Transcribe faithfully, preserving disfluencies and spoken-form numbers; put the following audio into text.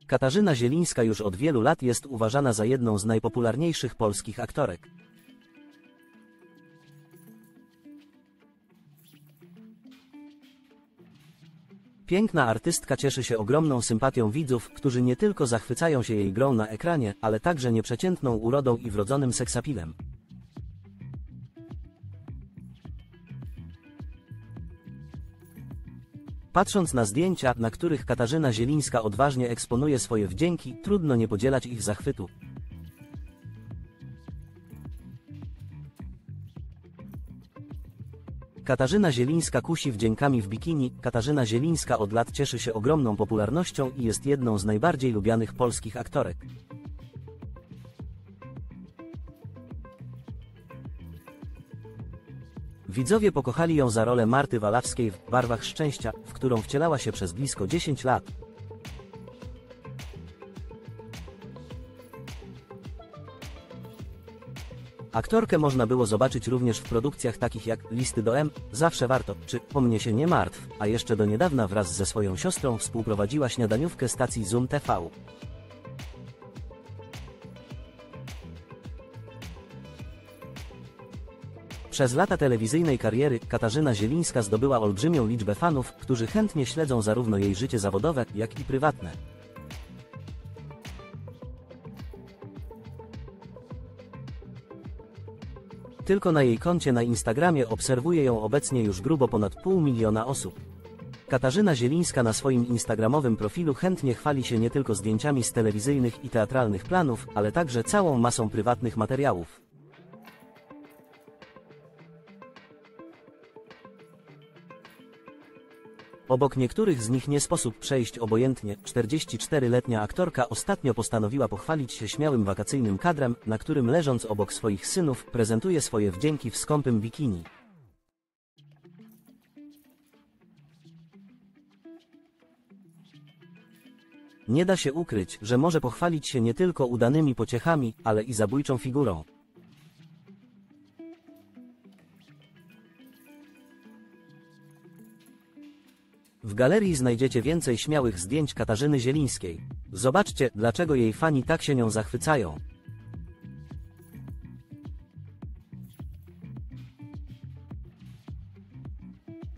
Katarzyna Zielińska już od wielu lat jest uważana za jedną z najpopularniejszych polskich aktorek. Piękna artystka cieszy się ogromną sympatią widzów, którzy nie tylko zachwycają się jej grą na ekranie, ale także nieprzeciętną urodą i wrodzonym seksapilem. Patrząc na zdjęcia, na których Katarzyna Zielińska odważnie eksponuje swoje wdzięki, trudno nie podzielać ich zachwytu. Katarzyna Zielińska kusi wdziękami w bikini. Katarzyna Zielińska od lat cieszy się ogromną popularnością i jest jedną z najbardziej lubianych polskich aktorek. Widzowie pokochali ją za rolę Marty Walawskiej w Barwach Szczęścia, w którą wcielała się przez blisko dziesięć lat. Aktorkę można było zobaczyć również w produkcjach takich jak Listy do M, Zawsze warto, czy O mnie się nie martw, a jeszcze do niedawna wraz ze swoją siostrą współprowadziła śniadaniówkę stacji Zoom T V. Przez lata telewizyjnej kariery Katarzyna Zielińska zdobyła olbrzymią liczbę fanów, którzy chętnie śledzą zarówno jej życie zawodowe, jak i prywatne. Tylko na jej koncie na Instagramie obserwuje ją obecnie już grubo ponad pół miliona osób. Katarzyna Zielińska na swoim instagramowym profilu chętnie chwali się nie tylko zdjęciami z telewizyjnych i teatralnych planów, ale także całą masą prywatnych materiałów. Obok niektórych z nich nie sposób przejść obojętnie. czterdziestoczteroletnia aktorka ostatnio postanowiła pochwalić się śmiałym wakacyjnym kadrem, na którym leżąc obok swoich synów, prezentuje swoje wdzięki w skąpym bikini. Nie da się ukryć, że może pochwalić się nie tylko udanymi pociechami, ale i zabójczą figurą. W galerii znajdziecie więcej śmiałych zdjęć Katarzyny Zielińskiej. Zobaczcie, dlaczego jej fani tak się nią zachwycają.